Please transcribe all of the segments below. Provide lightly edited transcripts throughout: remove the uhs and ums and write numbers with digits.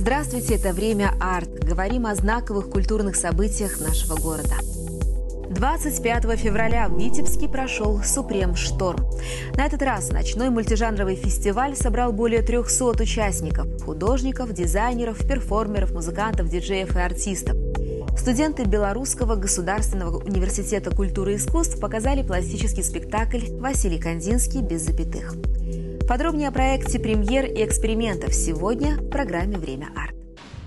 Здравствуйте, это «Время арт». Говорим о знаковых культурных событиях нашего города. 25 февраля в Витебске прошел «Супрем Шторм». На этот раз ночной мультижанровый фестиваль собрал более 300 участников – художников, дизайнеров, перформеров, музыкантов, диджеев и артистов. Студенты Белорусского государственного университета культуры и искусств показали пластический спектакль «Василий Кандинский. Без запятых». Подробнее о проекте премьер и экспериментов сегодня в программе «Время арт».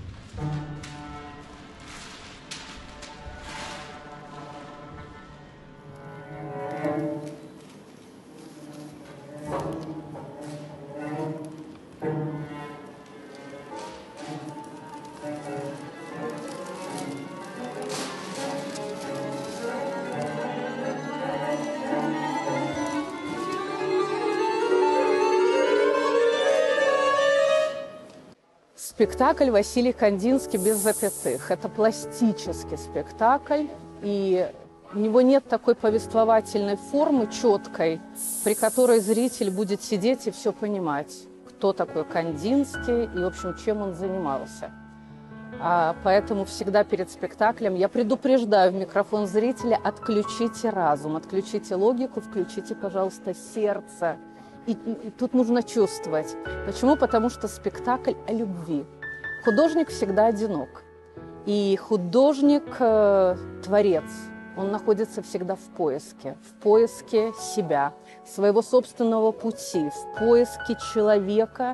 Спектакль «Василий Кандинский. Без запятых». Это пластический спектакль, и у него нет такой повествовательной формы четкой, при которой зритель будет сидеть и все понимать, кто такой Кандинский и, в общем, чем он занимался. Поэтому всегда перед спектаклем я предупреждаю в микрофон зрителя: отключите разум, отключите логику, включите, пожалуйста, сердце. И тут нужно чувствовать. Почему? Потому что спектакль о любви. Художник всегда одинок. И художник, творец, он находится всегда в поиске себя, своего собственного пути, в поиске человека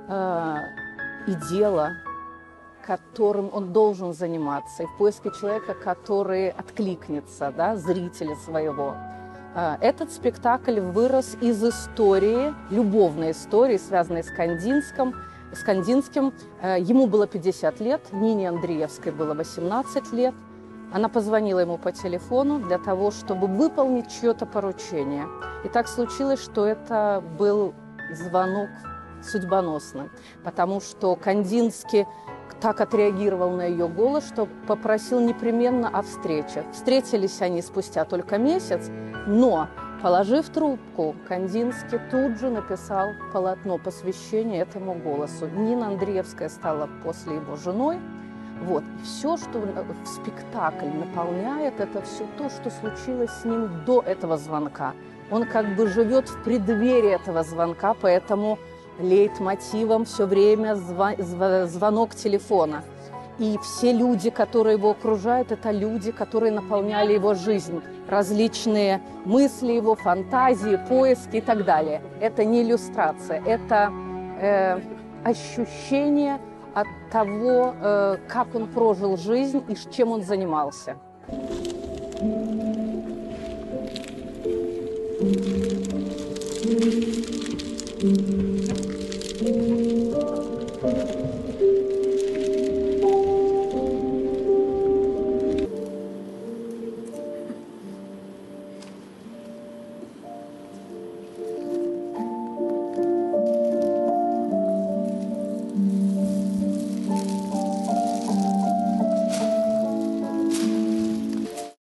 и дела, которым он должен заниматься, и в поиске человека, который откликнется, да, зрителя своего. Этот спектакль вырос из истории, любовной истории, связанной с Кандинским. Ему было 50 лет, Нине Андреевской было 18 лет. Она позвонила ему по телефону для того, чтобы выполнить чье-то поручение. И так случилось, что это был звонок судьбоносный, потому что Кандинский так отреагировал на ее голос, что попросил непременно о встрече. Встретились они спустя только месяц, но, положив трубку, Кандинский тут же написал полотно посвящения этому голосу. Нина Андреевская стала после его женой. Вот. И все, что в спектакль наполняет, это все то, что случилось с ним до этого звонка. Он как бы живет в преддверии этого звонка, поэтому лейтмотивом все время звонок телефона. И все люди, которые его окружают, это люди, которые наполняли его жизнь. Различные мысли его, фантазии, поиски и так далее. Это не иллюстрация, это ощущение от того, как он прожил жизнь и чем он занимался.